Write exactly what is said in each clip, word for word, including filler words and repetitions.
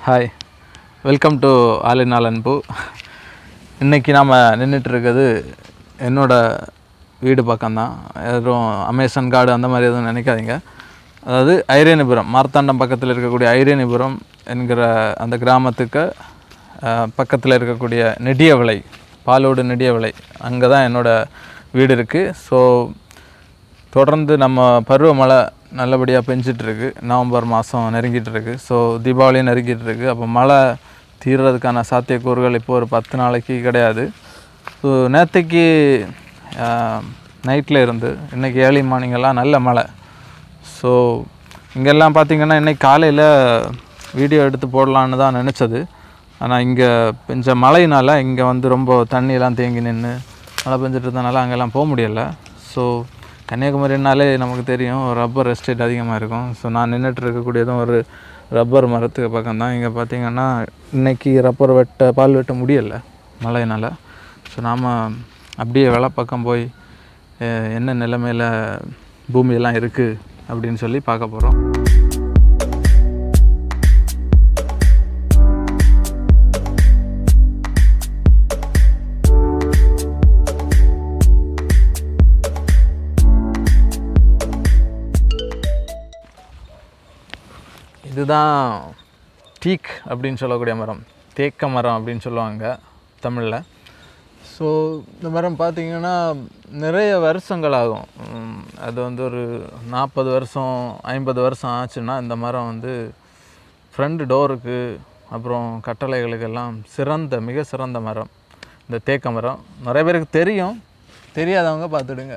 Hi, welcome to all in all அன்பு. இன்றைக்கி நாம் நின்றுட்டுருக்கிறது என்னோடய வீடு பக்கம்தான். எதுவும் அமேசான் காடு அந்த மாதிரி எதுவும் நினைக்காதீங்க. அதாவது ஐரேனிபுரம், மார்த்தாண்டம் பக்கத்தில் இருக்கக்கூடிய ஐரேனிபுரம் என்கிற அந்த கிராமத்துக்கு பக்கத்தில் இருக்கக்கூடிய நெடியவிளை, பாலோடு நெடியவிளை, அங்கே தான் என்னோடய வீடு இருக்குது. ஸோ தொடர்ந்து நம்ம பருவமழை நல்லபடியாக பெஞ்சிட்ருக்கு. நவம்பர் மாதம் நெருங்கிட்டுருக்கு. ஸோ தீபாவளியும் நெருங்கிட்டுருக்கு. அப்போ மழை தீர்றதுக்கான சாத்தியக்கூறுகள் இப்போ ஒரு பத்து நாளைக்கு கிடையாது. ஸோ நேற்றுக்கு நைட்டில் இருந்து இன்றைக்கி ஏர்லி மார்னிங்கெல்லாம் நல்ல மழை. ஸோ இங்கெல்லாம் பார்த்திங்கன்னா இன்றைக்கி காலையில் வீடியோ எடுத்து போடலான்னு தான் நினச்சது. ஆனால் இங்கே பெஞ்ச மழையினால் இங்கே வந்து ரொம்ப தண்ணியெல்லாம் தேங்கி நின்று மழை பெஞ்சிட்டு இருந்தனால அங்கெல்லாம் போக முடியலை. ஸோ கன்னியாகுமரினாலே நமக்கு தெரியும், ரப்பர் எஸ்டேட் அதிகமாக இருக்கும். ஸோ நான் நின்றுட்டு இருக்கக்கூடியதும் ஒரு ரப்பர் மரத்துக்கு பக்கம் தான். இங்கே பார்த்திங்கன்னா இன்றைக்கி ரப்பர் வெட்ட பால் வெட்ட முடியலை மழையினால். ஸோ நாம் அப்படியே வெலை பக்கம் போய் என்ன நிலைமையில் பூமியெல்லாம் இருக்குது அப்படின்னு சொல்லி பார்க்க போகிறோம். இதுதான் டீக் அப்படின்னு சொல்லக்கூடிய மரம், தேக்க மரம் அப்படின்னு சொல்லுவாங்க தமிழில். ஸோ இந்த மரம் பார்த்திங்கன்னா நிறைய வருஷங்கள் ஆகும். அது வந்து ஒரு நாற்பது வருஷம் ஐம்பது வருஷம் ஆச்சுன்னா இந்த மரம் வந்து ஃப்ரண்ட் டோருக்கு அப்புறம் கட்டளைகளுக்கெல்லாம் சிறந்த மிக சிறந்த மரம் இந்த தேக்க மரம். நிறைய பேருக்கு தெரியும், தெரியாதவங்க பார்த்துடுங்க.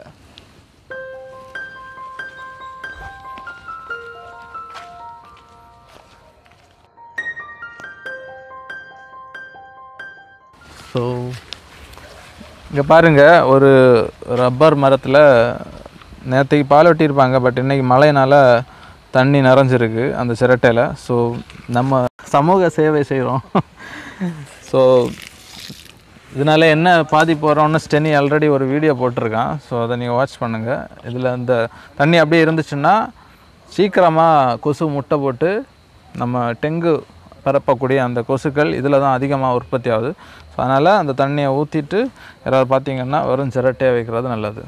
ஸோ இங்கே பாருங்கள், ஒரு ரப்பர் மரத்தில் நேற்றுக்கு பால் வெட்டியிருப்பாங்க. பட் இன்றைக்கி மழையினால் தண்ணி நிறைஞ்சிருக்கு அந்த சிரட்டையில். ஸோ நம்ம சமூக சேவை செய்கிறோம். ஸோ இதனால் என்ன பாதிப்பு வரோன்னு ஸ்டெனி ஆல்ரெடி ஒரு வீடியோ போட்டிருக்கான். ஸோ அதை நீங்கள் வாட்ச் பண்ணுங்கள். இதில் இந்த தண்ணி அப்படியே இருந்துச்சுன்னா சீக்கிரமாக கொசு முட்டை போட்டு நம்ம டெங்கு பரப்பக்கூடிய அந்த கொசுக்கள் இதில் தான் அதிகமாக உற்பத்தி ஆகுது. ஸோ அதனால் அந்த தண்ணியை ஊற்றிட்டு யாராவது பார்த்திங்கன்னா வெறும் சிரட்டையாக வைக்கிறது நல்லது.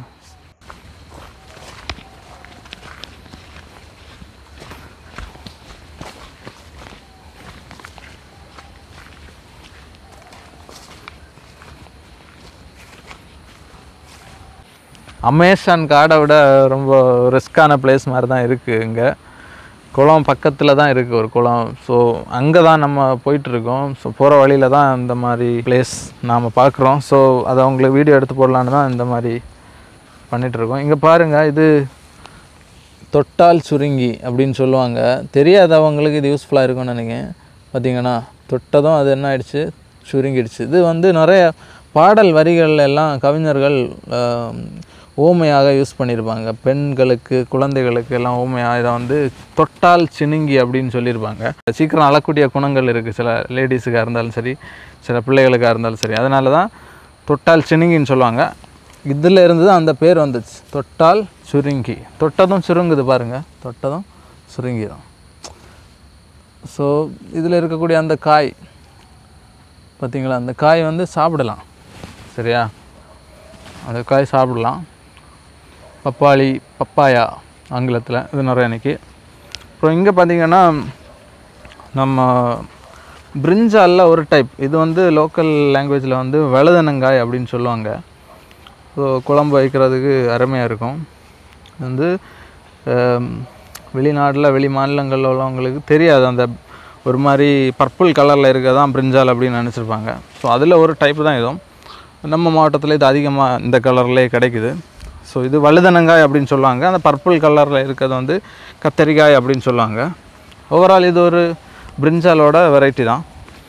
அமேசான் காடை விட ரொம்ப ரிஸ்க்கான பிளேஸ் மாதிரி தான் இருக்குது. இங்கே குளம் பக்கத்தில் தான் இருக்குது ஒரு குளம். ஸோ அங்கே தான் நம்ம போயிட்டுருக்கோம். ஸோ போகிற வழியில் தான் இந்த மாதிரி பிளேஸ் நாம் பார்க்குறோம். ஸோ அதை அவங்களுக்கு வீடியோ எடுத்து போடலான்னு தான் இந்த மாதிரி பண்ணிகிட்ருக்கோம். இங்கே பாருங்கள், இது தொட்டால் சுருங்கி அப்படின்னு சொல்லுவாங்க. தெரியாதவங்களுக்கு இது யூஸ்ஃபுல்லாக இருக்கும்னு நினைக்கிறேன். பார்த்திங்கன்னா தொட்டதும் அது என்ன ஆயிடுச்சு, சுருங்கிடுச்சு. இது வந்து நிறைய பாடல் வரிகள் எல்லாம் கவிஞர்கள் ஊமையாக யூஸ் பண்ணியிருப்பாங்க. பெண்களுக்கு குழந்தைகளுக்கு எல்லாம் ஊமையாக இதை வந்து தொட்டால் சினுங்கி அப்படின்னு சொல்லியிருப்பாங்க. சீக்கிரம் அழக்கூடிய குணங்கள் இருக்குது சில லேடிஸுக்காக இருந்தாலும் சரி, சில பிள்ளைகளுக்காக இருந்தாலும் சரி. அதனால தான் தொட்டால் சினுங்கின்னு சொல்லுவாங்க. இதில் இருந்து தான் அந்த பேர் வந்துச்சு, தொட்டால் சுருங்கி. தொட்டதும் சுருங்குது பாருங்கள், தொட்டதும் சுருங்கி தான். ஸோ இதில் இருக்கக்கூடிய அந்த காய் பார்த்திங்களா, அந்த காய் வந்து சாப்பிடலாம். சரியா, அந்த காய் சாப்பிடலாம். பப்பாளி, பப்பாயா ஆங்கிலத்தில், இது நிறைய இன்றைக்கி. அப்புறம் இங்கே பார்த்திங்கன்னா நம்ம பிரிஞ்சாலில் ஒரு டைப், இது வந்து லோக்கல் லாங்குவேஜில் வந்து வழுதனங்காய் அப்படின்னு சொல்லுவாங்க. ஸோ குழம்பு வைக்கிறதுக்கு அருமையாக இருக்கும். இது வந்து வெளிநாட்டில் வெளி மாநிலங்களில் உள்ளவங்களுக்கு தெரியாது, அந்த ஒரு மாதிரி பர்பிள் கலரில் இருக்க தான் பிரிஞ்சால் அப்படின்னு நினச்சிருப்பாங்க. ஸோ அதில் ஒரு டைப்பு தான் இதுவும். நம்ம மாவட்டத்தில் இது அதிகமாக இந்த கலர்லேயே கிடைக்குது. ஸோ இது வழுதனங்காய் அப்படின்னு சொல்லுவாங்க. அந்த பர்பிள் கலரில் இருக்கிறது வந்து கத்தரிக்காய் அப்படின்னு சொல்லுவாங்க. ஓவரால் இது ஒரு பிரிஞ்சாலோட வெரைட்டி தான்.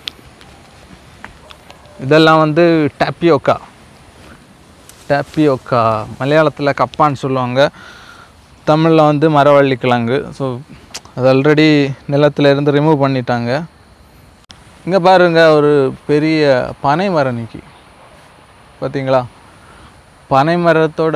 இதெல்லாம் வந்து டாப்பியோக்கா, டாப்பியோக்கா மலையாளத்தில் கப்பான்னு சொல்லுவாங்க, தமிழில் வந்து மரவள்ளி கிழங்கு. ஸோ அது ஆல்ரெடி நிலத்தில் இருந்து ரிமூவ் பண்ணிட்டாங்க. இங்கே பாருங்கள், ஒரு பெரிய பனை மரம் நிற்கி பார்த்திங்களா. பனை மரத்தோட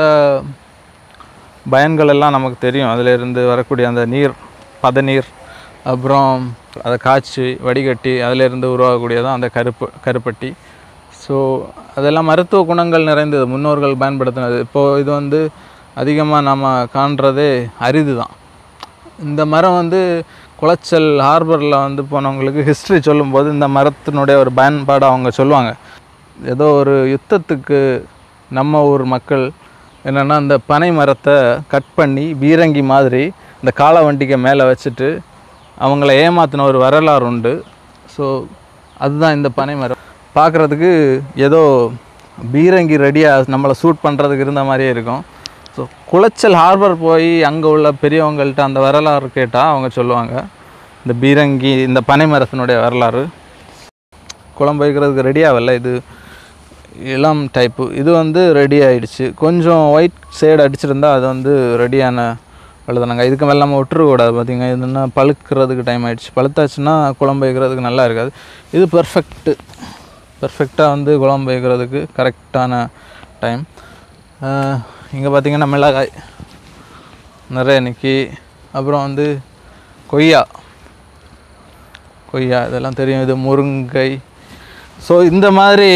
பயன்கள் எல்லாம் நமக்கு தெரியும். அதிலிருந்து வரக்கூடிய அந்த நீர், பதநீர், அப்புறம் அதை காய்ச்சி வடிகட்டி அதிலிருந்து உருவாகக்கூடியதான் அந்த கருப்பு கருப்பட்டி. ஸோ அதெல்லாம் மருத்துவ குணங்கள் நிறைந்தது, முன்னோர்கள் பயன்படுத்தினது. இப்போது இது வந்து அதிகமாக நம்ம காண்றதே அரிது தான். இந்த மரம் வந்து குளச்சல் ஹார்பரில் வந்து போனவங்களுக்கு ஹிஸ்ட்ரி சொல்லும்போது இந்த மரத்தினுடைய ஒரு பயன்பாடு அவங்க சொல்லுவாங்க. ஏதோ ஒரு யுத்தத்துக்கு நம்ம ஊர் மக்கள் என்னென்னா இந்த பனை மரத்தை கட் பண்ணி பீரங்கி மாதிரி இந்த காளை வண்டிக்கு மேலே வச்சுட்டு அவங்கள ஏமாத்தின ஒரு வரலாறு உண்டு. ஸோ அதுதான் இந்த பனை மரம். பார்க்குறதுக்கு ஏதோ பீரங்கி ரெடியாக நம்மளை சூட் பண்ணுறதுக்கு இருந்த மாதிரியே இருக்கும். ஸோ குளச்சல் ஹார்பர் போய் அங்கே உள்ள பெரியவங்கள்ட்ட அந்த வரலாறு கேட்டால் அவங்க சொல்லுவாங்க இந்த பீரங்கி இந்த பனை மரத்தினுடைய வரலாறு. குழம்பு வைக்கிறதுக்கு ரெடி ஆகலை, இது இளம் டைப்பு. இது வந்து ரெடி ஆகிடுச்சு. கொஞ்சம் ஒயிட் ஷேடு அடிச்சிருந்தா அது வந்து ரெடியான பழுதானாங்க. இதுக்கு மேலே நம்ம விட்டுறக்கூடாது. பார்த்திங்க இதுன்னா பழுக்கிறதுக்கு டைம் ஆகிடுச்சு. பழுத்தாச்சுன்னா குழம்பு வைக்கிறதுக்கு நல்லா இருக்காது. இது பெர்ஃபெக்ட்டு பெர்ஃபெக்டாக வந்து குழம்பு வைக்கிறதுக்கு கரெக்டான டைம். இங்கே பார்த்திங்கன்னா மிளகாய் நிறைய நிற்கி, அப்புறம் வந்து கொய்யா கொய்யா இதெல்லாம் தெரியும். இது முருங்கை. ஸோ இந்த மாதிரி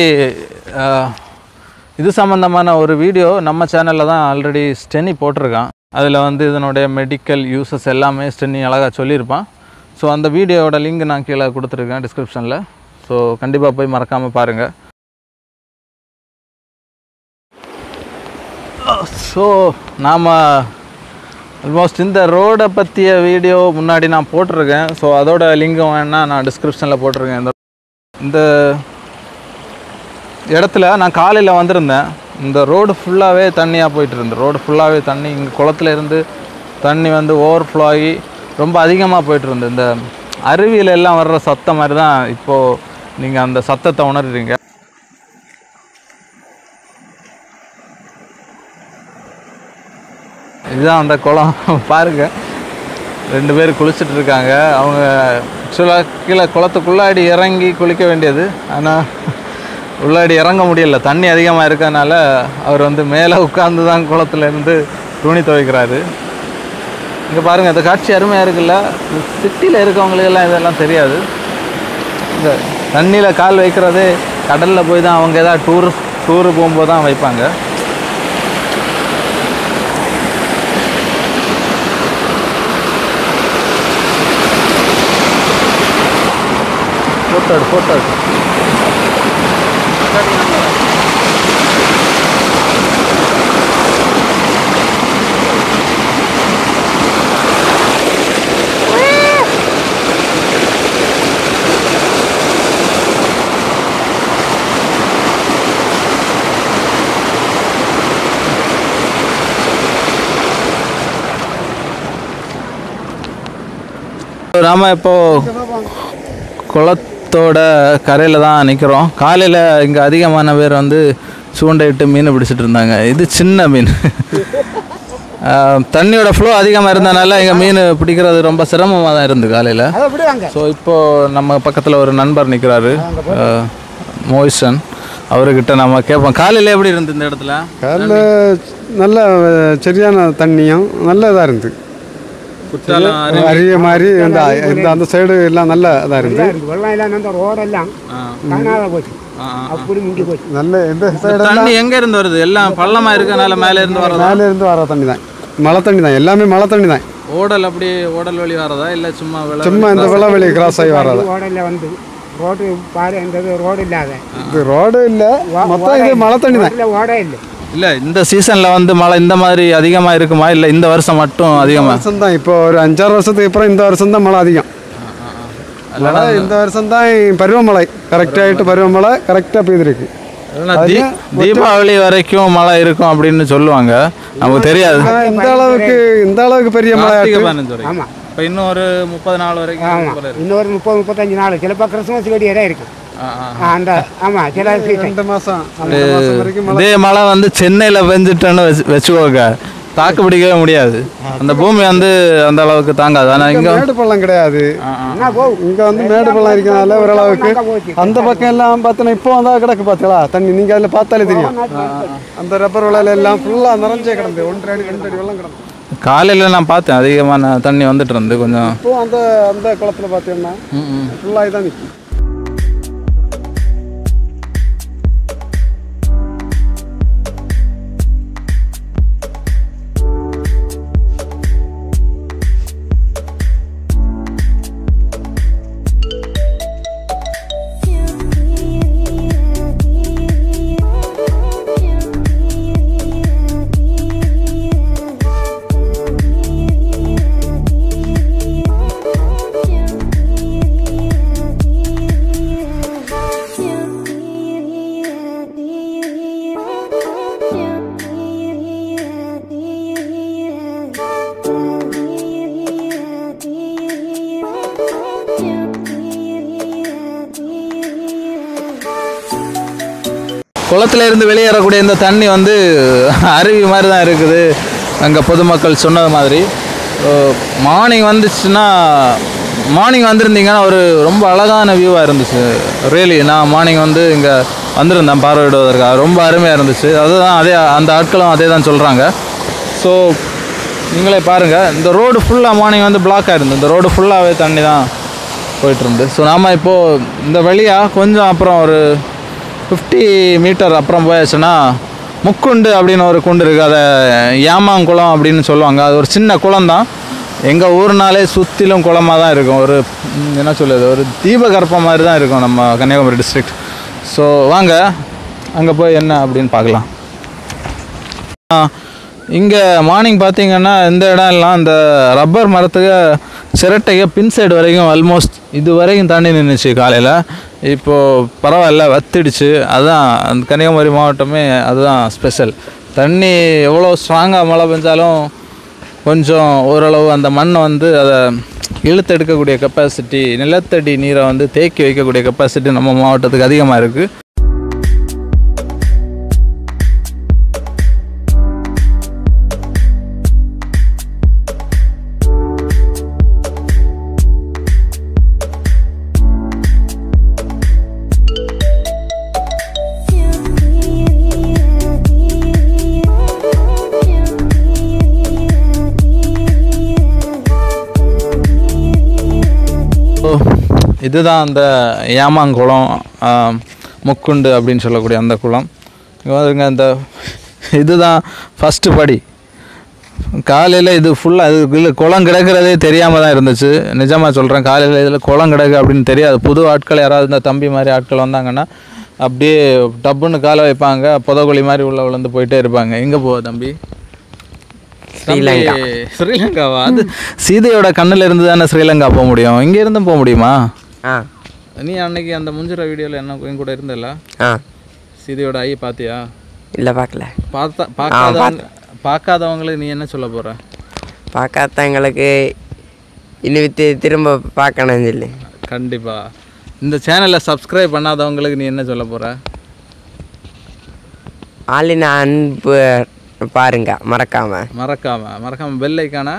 இது சம்மந்தமான ஒரு வீடியோ நம்ம சேனலில் தான் ஆல்ரெடி ஸ்டெனி போட்டிருக்கான். அதில் வந்து இதனுடைய மெடிக்கல் யூசஸ் எல்லாமே ஸ்டெனி அழகாக சொல்லியிருப்பான். ஸோ அந்த வீடியோவோட லிங்க் நான் கீழே கொடுத்துருக்கேன் டிஸ்கிரிப்ஷனில். ஸோ கண்டிப்பாக போய் மறக்காமல் பாருங்கள். ஸோ நாம் ஆல்மோஸ்ட் இந்த ரோடை பற்றிய வீடியோ முன்னாடி நான் போட்டிருக்கேன். ஸோ அதோட லிங்கும் வேணால் நான் டிஸ்கிரிப்ஷனில் போட்டிருக்கேன். இந்த இந்த இடத்துல நான் காலையில் வந்திருந்தேன். இந்த ரோடு ஃபுல்லாகவே தண்ணியாக போயிட்டு இருந்தது. ரோடு ஃபுல்லாகவே தண்ணி. இங்கே குளத்துல இருந்து தண்ணி வந்து ஓவர்ஃப்ளோ ஆகி ரொம்ப அதிகமாக போயிட்டு இருந்தது. இந்த அருவியில் எல்லாம் வர்ற சத்தம் மாதிரி தான் இப்போது நீங்கள் அந்த சத்தத்தை உணர்றீங்க. இதுதான் அந்த குளம். பாருங்கள், ரெண்டு பேர் குளிச்சுட்டு இருக்காங்க. அவங்க ஆக்சுவலாக கீழே குளத்துக்குள்ளாடி இறங்கி குளிக்க வேண்டியது, ஆனால் உள்ளாடி இறங்க முடியல, தண்ணி அதிகமாக இருக்கனால அவர் வந்து மேலே உட்கார்ந்து தான் குளத்துலேருந்து துணி துவைக்கிறாரு. இங்கே பாருங்கள், இந்த காட்சி அருமையாக இருக்குல்ல. சிட்டியில் இருக்கவங்களுக்கெல்லாம் இதெல்லாம் தெரியாது. இந்த தண்ணியில் கால் வைக்கிறதே கடலில் போய் தான் அவங்க எதாவது டூர் டூரு போகும்போது தான் வைப்பாங்க. ஃபோட்டோ ஃபோட்டோ நாம இப்போ குளத்தோட கரையில் தான் நிற்கிறோம். காலையில் இங்கே அதிகமான பேர் வந்து சூண்டையிட்டு மீன் பிடிச்சிட்டு இருந்தாங்க. இது சின்ன மீன். தண்ணியோட ஃப்ளோ அதிகமாக இருந்தனால இங்கே மீன் பிடிக்கிறது ரொம்ப சிரமமாக தான் இருந்து காலையில். ஸோ இப்போது நம்ம பக்கத்தில் ஒரு நண்பர் நிற்கிறாரு, மோயிசன். அவர்கிட்ட நம்ம கேட்போம், காலையில் எப்படி இருந்து இந்த இடத்துல? காலையில் நல்ல சரியான தண்ணியும் நல்ல இதாக இருந்து, அரிய மாதிரி இந்த அந்த சைடு எல்லாம் நல்ல இதாக இருந்து. வெள்ளம் எல்லாம் அந்த ரோடெல்லாம் காணாத போச்சு, அப்படி முங்கி போச்சு. நல்ல இந்த சைடு தண்ணி எங்க இருந்து வருது? எல்லாம் பள்ளமா இருக்கனால மேலே இருந்து வர மேலே இருந்து வர தண்ணி தான், மழை தண்ணி தான், எல்லாமே மழை தண்ணி தான். ஓடல் அப்படி ஓடல் வழி வரதா இல்லை சும்மா சும்மா இந்த வெள்ள வெளியே கிராஸ் ஆகி வராதா? ஓடல்ல வந்து ரோடு பாரு, இந்த ரோடு இல்லாத இது ரோடு இல்லை, மொத்தம் இது மழை தண்ணி தான். இல்லை ஓட இல்லை. இல்லை இந்த சீசனில் வந்து மழை இந்த மாதிரி அதிகமாக இருக்குமா? இல்லை இந்த வருஷம் மட்டும் அதிகமாக? வருஷம் தான். இப்போ ஒரு அஞ்சாறு வருஷத்துக்கு அப்புறம் இந்த வருஷம் தான் மழை அதிகம். இல்லைனா இந்த வருஷம் தான் பருவமழை கரெக்டாகிட்டு, பருவமழை கரெக்டாக பெய்திருக்கு. தீபாவளி வரைக்கும் மழை இருக்கும் அப்படின்னு சொல்லுவாங்க, நமக்கு தெரியாது. இந்த அளவுக்கு இந்த அளவுக்கு பெரிய மழை. ஆமாம், இப்போ இன்னும் ஒரு முப்பது நாள் வரைக்கும். ஆமாம், இன்னொரு முப்பது முப்பத்தஞ்சு நாள். சிலப்போ கிறிஸ்துமஸ் வெடி இடம் இருக்குது அந்த. ஆமாம், சில ரெண்டு மாதம் வரைக்கும் இதே மழை வந்து சென்னையில் பெஞ்சிட்டேன்னு வச்சு வச்சுக்கோங்க, தாக்கு பிடிக்கவே முடியாது. அந்த பூமி வந்து அந்த அளவுக்கு தாங்காது. ஆனால் இங்கே மேடு பள்ளம் கிடையாது. இங்கே வந்து மேடு பள்ளம் இருக்கிறதுனால ஓரளவுக்கு அந்த பக்கம் எல்லாம் பார்த்தோன்னா இப்போ வந்தால் கிடக்கு பார்த்தீங்களா தண்ணி, நீங்கள் அதில் பார்த்தாலே தெரியும். அந்த ரப்பர் விளையில எல்லாம் ஃபுல்லாக நிறைஞ்சே கிடந்து ஒன்றரை அடி ரெண்டு அடி வெள்ளம் கிடந்து. காலையில் நான் பார்த்தேன் அதிகமான தண்ணி வந்துட்டு இருந்து கொஞ்சம். இப்போ அந்த அந்த குளத்தில் பார்த்தீங்கன்னா ஃபுல்லாகி தான் நிற்கும். குளத்துல இருந்து வெளியேறக்கூடிய இந்த தண்ணி வந்து அருவி மாதிரி தான் இருக்குது. அங்கே பொதுமக்கள் சொன்னது மாதிரி மார்னிங் வந்துச்சுன்னா மார்னிங் வந்திருந்தீங்கன்னா ஒரு ரொம்ப அழகான வியூவாக இருந்துச்சு. ரியலி நான் மார்னிங் வந்து இங்கே வந்திருந்தேன் பார்வையிடுவதற்காக. ரொம்ப அருமையாக இருந்துச்சு. அதுதான் அதே அந்த ஆட்களும் அதே தான் சொல்கிறாங்க. ஸோ நீங்களே பாருங்கள், இந்த ரோடு ஃபுல்லாக மார்னிங் வந்து பிளாக் ஆகிருந்து. இந்த ரோடு ஃபுல்லாகவே தண்ணி தான் போயிட்டுருந்து. ஸோ நாம் இப்போது இந்த வழியாக கொஞ்சம் அப்புறம் ஒரு ஃபிஃப்டி மீட்டர் அப்புறம் போயாச்சுன்னா முக்குண்டு அப்படின்னு ஒரு குண்டு இருக்குது. அதை யாமாங்குளம் அப்படின்னு சொல்லுவாங்க. அது ஒரு சின்ன குளம் தான். எங்கள் ஊர்னாலே சுற்றிலும் குளமாக தான் இருக்கும். ஒரு என்ன சொல்லுது, ஒரு தீபகற்பம் மாதிரி தான் இருக்கும் நம்ம கன்னியாகுமரி டிஸ்ட்ரிக்ட். ஸோ வாங்க அங்கே போய் என்ன அப்படின்னு பார்க்கலாம். இங்கே மார்னிங் பார்த்தீங்கன்னா இந்த இடம் எல்லாம் இந்த ரப்பர் மரத்துக்கு சிரட்டையை பின் சைடு வரைக்கும் ஆல்மோஸ்ட் இது வரைக்கும் தாண்டி நின்றுச்சு காலையில். இப்போது பரவாயில்ல, வத்திடுச்சு. அதுதான் அந்த கன்னியாகுமரி மாவட்டமே அதுதான் ஸ்பெஷல். தண்ணி எவ்வளோ ஸ்ட்ராங்காக மழை பெஞ்சாலும் கொஞ்சம் ஓரளவு அந்த மண்ணை வந்து அதை இழுத்து எடுக்கக்கூடிய கெப்பாசிட்டி, நிலத்தடி நீரை வந்து தேக்கி வைக்கக்கூடிய கெப்பாசிட்டி நம்ம மாவட்டத்துக்கு அதிகமாக இருக்குது. இதுதான் அந்த யாமாங்குளம், முக்குண்டு அப்படின்னு சொல்லக்கூடிய அந்த குளம். இங்கே அந்த இதுதான் ஃபஸ்ட்டு படி. காலையில் இது ஃபுல்லாக இது இல்லை குளம் கிடக்கிறதே தெரியாமல் தான் இருந்துச்சு. நிஜமாக சொல்கிறேன், காலையில் இதில் குளம் கிடக்கு அப்படின்னு தெரியாது. புது ஆட்கள் யாராவது இந்த தம்பி மாதிரி ஆட்கள் வந்தாங்கன்னா அப்படியே டப்புன்னு காலை வைப்பாங்க, புதகுழி மாதிரி உள்ள விழுந்து போயிட்டே இருப்பாங்க. எங்கே போவ தம்பி? ஸ்ரீலங்கா. ஸ்ரீலங்காவா? அது சீதையோட கண்ணில் இருந்து தானே ஸ்ரீலங்கா போக முடியும். இங்கே இருந்தும் போக முடியுமா? ஆ. நீ அன்னைக்கு அந்த முஞ்சிற வீடியோவில் என்ன என் கூட இருந்தல? ஆ. சீதையோட ஐ பார்த்தியா? இல்லை, பார்க்கல. பார்த்தா பார்க்காதவங்க பார்க்காதவங்களுக்கு நீ என்ன சொல்ல போகிற? பார்க்காதவங்களுக்கு இன்னும் திரும்ப பார்க்கணும் இல்லை. கண்டிப்பாக. இந்த சேனலை சப்ஸ்கிரைப் பண்ணாதவங்களுக்கு நீ என்ன சொல்ல போகிற? ஆளின அன்பு பாருங்க, மறக்காம மறக்காம மறக்காம பெல் ஐக்கான.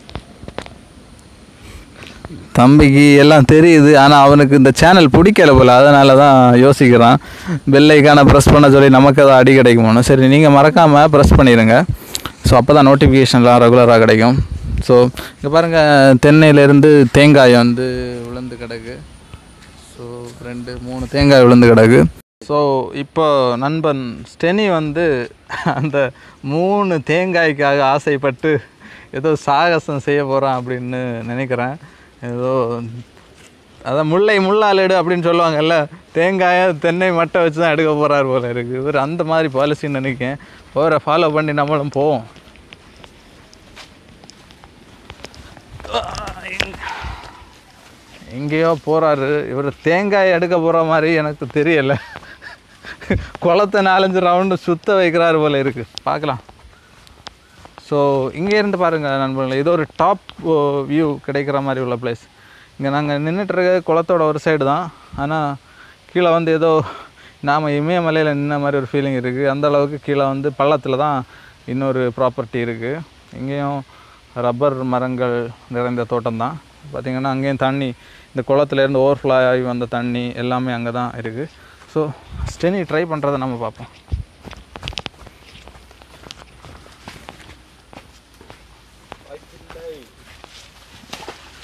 தம்பிக்கு எல்லாம் தெரியுது, ஆனால் அவனுக்கு இந்த சேனல் பிடிக்கல போல், அதனால தான் யோசிக்கிறான். பெல் ஐக்கான ப்ரெஸ் பண்ண சொல்லி நமக்கு அதை அடி கிடைக்குமோன்னு. சரி, நீங்கள் மறக்காமல் ப்ரெஸ் பண்ணிடுங்க. ஸோ அப்போ தான் நோட்டிஃபிகேஷன்லாம் ரெகுலராக கிடைக்கும். ஸோ இங்கே பாருங்கள், தென்னையிலேருந்து தேங்காய் வந்து விழுந்து கிடக்கு. ஸோ ரெண்டு மூணு தேங்காய் விழுந்து கிடக்கு. ஸோ இப்போ நண்பன் ஸ்டெனி வந்து அந்த மூணு தேங்காய்க்காக ஆசைப்பட்டு ஏதோ சாகசம் செய்ய போகிறான் அப்படின்னு நினைக்கிறேன். ஏதோ அதான் முல்லை முள்ளாலிடு அப்படின்னு சொல்லுவாங்கல்ல, தேங்காயை தென்னை மட்டை வச்சு தான் எடுக்க போகிறார் போல இருக்குது. இவர் அந்த மாதிரி பாலிசின்னு நினைக்கிறேன். அவரை ஃபாலோ பண்ணி நம்மளும் போவோம். எங்கேயோ போகிறாரு இவர். தேங்காய் எடுக்க போகிற மாதிரி எனக்கு தெரியலை. குளத்தை நாலஞ்சு ரவுண்டு சுற்ற வைக்கிறாரு போல் இருக்குது. பார்க்கலாம். ஸோ இங்கே இருந்து பாருங்கள் நண்பர்களே, இது ஒரு டாப் வியூ கிடைக்கிற மாதிரி உள்ள பிளேஸ். இங்கே நாங்கள் நின்றுட்டுருக்க குளத்தோட ஒரு சைடு தான், ஆனால் கீழே வந்து ஏதோ நாம் இமயமலையில் நின்ன மாதிரி ஒரு ஃபீலிங் இருக்குது. அந்தளவுக்கு கீழே வந்து பள்ளத்தில் தான் இன்னொரு ப்ராப்பர்ட்டி இருக்குது. இங்கேயும் ரப்பர் மரங்கள் நிறைந்த தோட்டம் தான். பார்த்திங்கன்னா அங்கேயும் தண்ணி, இந்த குளத்துலேருந்து ஓவர்ஃப்ளோ ஆகி வந்த தண்ணி எல்லாமே அங்கே தான் இருக்குது. ஸோ ஸ்டெனி ட்ரை பண்ணுறதை நம்ம பார்ப்போம்.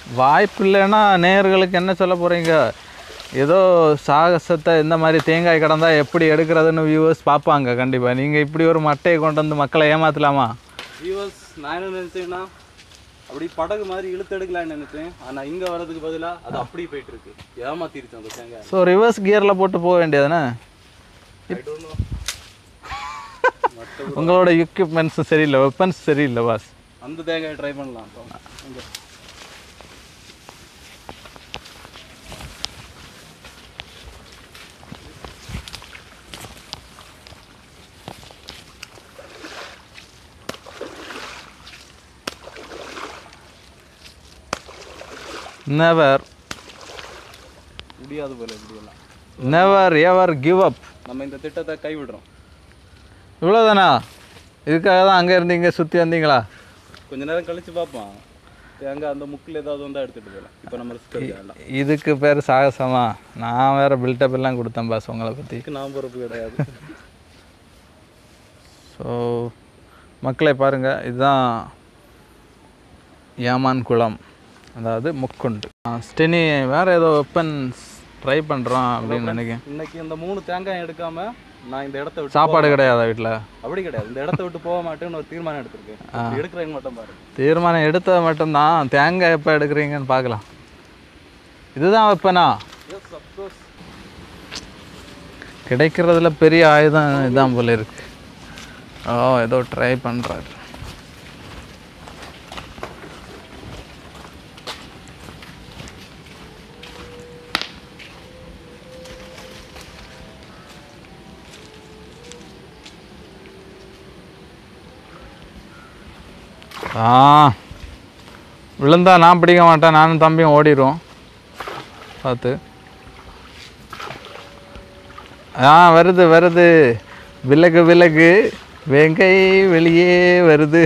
வாய்ப்பு இல்லைன்னா நேயர்களுக்கு என்ன சொல்ல போகிறீங்க? ஏதோ சாகசத்தை இந்த மாதிரி தேங்காய் கடந்தா எப்படி எடுக்கிறதுன்னு வியூவர்ஸ் பார்ப்பாங்க கண்டிப்பாக. நீங்கள் இப்படி ஒரு மட்டையை கொண்டு வந்து மக்களை ஏமாற்றலாமா? வியூவர்ஸ் நான் என்ன நினச்சேன்னா அப்படி படகு மாதிரி இழுத்து எடுக்கலான்னு நினைச்சேன். ஆனால் இங்கே வர்றதுக்கு பதிலாக அது அப்படி போயிட்டு இருக்கு. ஏமாத்திருச்சு அந்த தேங்காய். ஸோ ரிவர்ஸ் கியரில் போட்டு போக வேண்டியதுதானே? உங்களோட எக்யூப்மெண்ட்ஸும் சரியில்லை, வெப்பன்ஸ் சரியில்லை பாஸ். அந்த தேங்காயை ட்ரை பண்ணலாம். நெவர் முடியாது போல இப்படியெல்லாம். Never ever give up. நம்ம இந்த திட்டத்தை கைவிடுறோம். இவ்வளோதானா? இதுக்காக தான் அங்கே இருந்து இங்கே சுற்றி வந்தீங்களா? கொஞ்ச நேரம் கழிச்சு பார்ப்போம். தேங்காய் அந்த முக்கில் ஏதாவது வந்தால் எடுத்துகிட்டு போகலாம். இப்போ நம்ம ரிஸ்க் எடுக்கலாம். இதுக்கு பேர் சாகசமா? நான் வேறு பில்டப் எல்லாம் கொடுத்தேன் பாஸ் உங்களை பற்றி. நான் பொறுப்பு கிடையாது. ஸோ மக்களை பாருங்கள், இதுதான் யாமான் குளம், அதாவது முக்குண்டு. ஸ்டெனி வேறு ஏதோ வெப்பன்ஸ் ட்ரை பண்ணுறோம் அப்படின்னு நினைக்கிறேன். இன்னைக்கு இந்த மூணு தேங்காய் எடுக்காம நான் இந்த இடத்த விட்டு சாப்பாடு கிடையாதா வீட்டில்? அப்படி கிடையாது. இந்த இடத்த விட்டு போக மாட்டேன்னு ஒரு தீர்மானம் எடுத்திருக்கேன். எடுக்கிறேன்னு மட்டும் பாரு. தீர்மானம் எடுத்தது மட்டும்தான். தேங்காய் எப்போ எடுக்கிறீங்கன்னு பார்க்கலாம். இதுதான் வெப்பனா? கிடைக்கிறதுல பெரிய ஆயுதம் இதுதான் போல இருக்கு. ஓ ஏதோ ட்ரை பண்ணுறாரு. ஆ விழுந்தா நான் பிடிக்க மாட்டேன், நானும் தம்பியும் ஓடிடுவோம் பார்த்து. ஆ வருது வருது, விலகு விலகு, வெங்கை வெளியே வருது.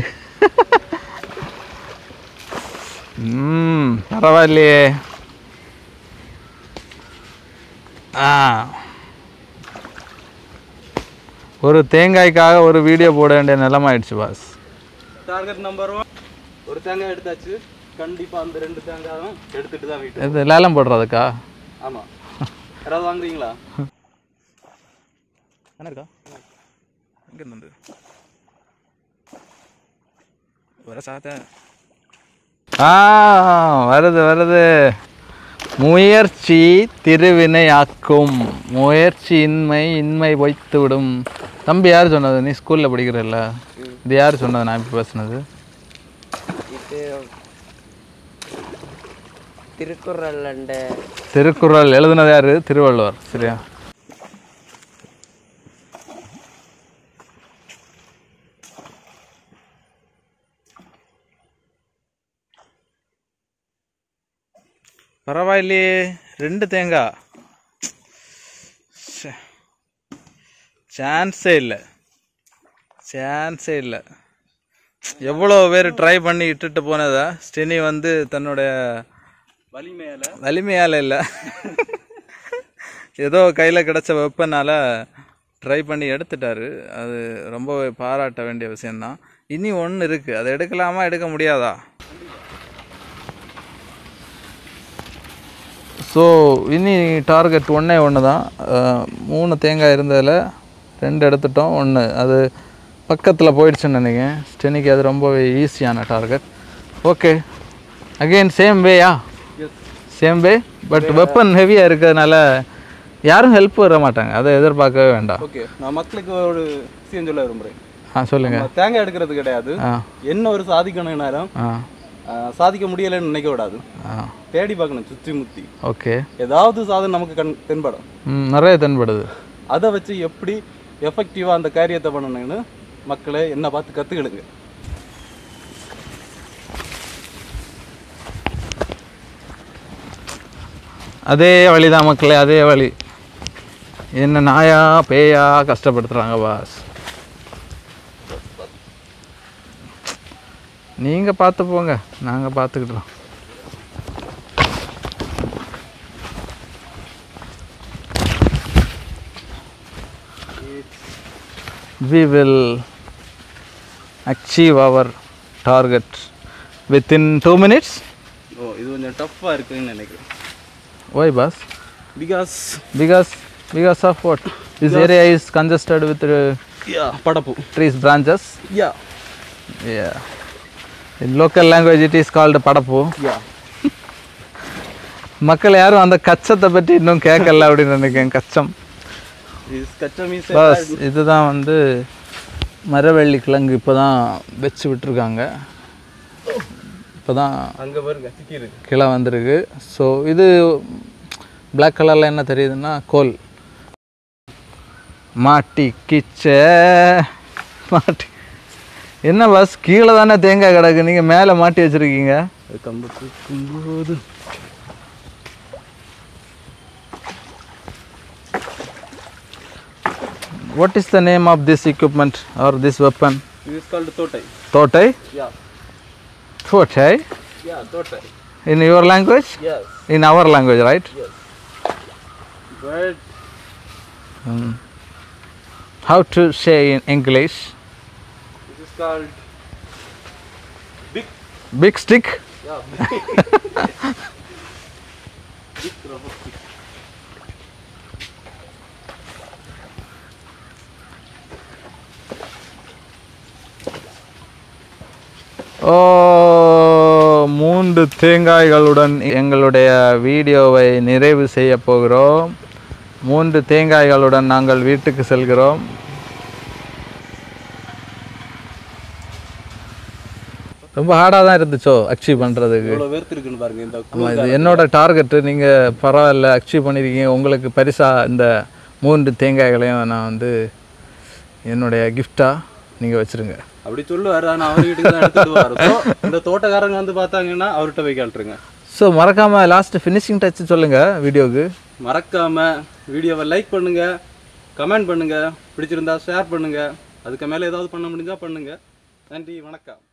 ம் பரவாயில்லையே. ஆ ஒரு தேங்காய்க்காக ஒரு வீடியோ போட வேண்டிய நிலைமை ஆயிடுச்சு பாஸ். டார்கெட் நம்பர் ஒன் ஒரு தேங்காய் எடுத்தாச்சு. கண்டிப்பாக அந்த ரெண்டு தேங்காயும் எடுத்துட்டு தான் வீட்டு. இது லேலம் போடுறதுக்கா? ஆமாம். யாராவது வாங்குறீங்களா? என்ன இருக்கா? எங்கே இருந்து வர சாத்த? ஆ வருது வருது. முயற்சி திருவினையாக்கும், முயற்சி இன்மை இன்மை வைத்து விடும். தம்பி யார் சொன்னது? நீ ஸ்கூலில் படிக்கிறல்ல, இது யார் சொன்னது? நான் இப்போ பேசுனது திருக்குறள். திருக்குறள் எழுதுனது யாரு? திருவள்ளுவர். சரியா? பரவாயில்லையே, ரெண்டு தேங்காய். சான்ஸே இல்லை, சான்ஸே இல்லை. எவ்வளோ பேர் ட்ரை பண்ணி இட்டுட்டு போனதா ஸ்டெனி வந்து தன்னுடைய வலிமையால் வலிமையால் இல்லை, ஏதோ கையில் கிடச்ச வெப்பனால் ட்ரை பண்ணி எடுத்துட்டாரு. அது ரொம்பவே பாராட்ட வேண்டிய விஷயந்தான். இனி ஒன்று இருக்குது, அதை எடுக்கலாமா எடுக்க முடியாதா? ஸோ இனி டார்கெட் ஒன்றே ஒன்று தான். மூணு தேங்காய் இருந்ததில் ரெண்டு எடுத்துட்டோம், ஒன்று அது பக்கத்தில் போயிடுச்சுன்னு நினைக்கிறேன். ஸ்டெனிக்கு அது ரொம்பவே ஈஸியான டார்கெட். ஓகே, அகெயின் சேம் வேயா? சேம் வே, பட் வெப்பன் ஹெவியாக இருக்கிறதுனால யாரும் ஹெல்ப் வர மாட்டாங்க, அதை எதிர்பார்க்கவே வேண்டாம். ஓகே, நான் மக்களுக்கு ஒரு விஷயம் சொல்ல விரும்புகிறேன். ஆ சொல்லுங்கள். தேங்காய் எடுக்கிறது கிடையாது, என்ன ஒரு சாதிக்கணும் நேரம் சாதிக்க முடியலைன்னு நினைக்க விடாது, தேடி பார்க்கணும் சுற்றி முற்றி. ஓகே, ஏதாவது சாதனை நமக்கு கண் தென்படும். ம் நிறைய தென்படுது. அதை வச்சு எப்படி எஃபெக்டிவாக அந்த காரியத்தை பண்ணணும்னு மக்களை என்ன பார்த்து கற்றுக்கிடுங்க. அதே வழிதான் மக்களே, அதே வழி. என்ன நாயா பேயா கஷ்டப்படுத்துகிறாங்க பாஸ். நீங்கள் பார்த்து போங்க, நாங்கள் பார்த்துக்கிட்டோம். We will achieve our target within two minutes. ஓ, இது கொஞ்சம் டஃப்பாக இருக்குன்னு நினைக்கிறேன். Why, boss? Because Because because of what? This area is congested with uh, yeah, படப்பு. trees branches. Yeah. Yeah. In local language it is called படப்பு. Yeah. மக்கள் யாரும் அந்த கச்சத்தை பற்றி இன்னும் கேட்கல அப்படின்னு நினைக்கிறேன். கச்சம். This கச்சம் is பாஸ் இதுதான் வந்து மரவள்ளி கிழங்கு இப்போ தான் வச்சு விட்டுருக்காங்க. இப்போ தான் அங்கே பாருங்க சிக்கி இருக்கு. கிளை வந்திருக்கு. ஸோ இது பிளாக் கலரில் என்ன தெரியுதுன்னா கோல். மாட்டி கிச்ச மாட்டி என்ன பாஸ் கீழே தானே தேங்காய் கிடக்கு, நீங்கள் மேலே மாட்டி வச்சுருக்கீங்க. கம்பு தூக்கும்போது What is the name of this equipment or this weapon? This is called தோட்டை. Thotai? Yeah. Thotai? Yeah, தோட்டை. In your language? Yes. In our language, right? Yes. But Um, how to say in English? this is called big. Big stick? Yeah. Big rubber stick. ஓ மூன்று தேங்காய்களுடன் எங்களுடைய வீடியோவை நிறைவு செய்ய போகிறோம். மூன்று தேங்காய்களுடன் நாங்கள் வீட்டுக்கு செல்கிறோம். ரொம்ப ஹார்டாக தான் இருந்துச்சோ அச்சீவ் பண்ணுறதுக்கு. இவ்வளோ வேர்த்து இருக்குன்னு பாருங்க இந்த ஆமாம், இது என்னோட டார்கெட்டு. நீங்கள் பரவாயில்ல அச்சீவ் பண்ணியிருக்கீங்க. உங்களுக்கு பரிசாக இந்த மூன்று தேங்காய்களையும் நான் வந்து என்னுடைய கிஃப்டாக நீங்கள் வச்சுருங்க. அப்படி சொல்லுவார், ஆனால் அவர் வீட்டுக்கு தான் எடுத்துடுவார். ஸோ இந்த தோட்டக்காரங்க வந்து பார்த்தாங்கன்னா அவர்கிட்ட போய் கேட்டுருங்க. ஸோ மறக்காமல் லாஸ்ட் ஃபினிஷிங் டச் சொல்லுங்கள் வீடியோவுக்கு. மறக்காமல் வீடியோவை லைக் பண்ணுங்கள், கமெண்ட் பண்ணுங்கள், பிடிச்சிருந்தா ஷேர் பண்ணுங்கள். அதுக்கு மேலே ஏதாவது பண்ண முடிஞ்சால் பண்ணுங்கள். நன்றி, வணக்கம்.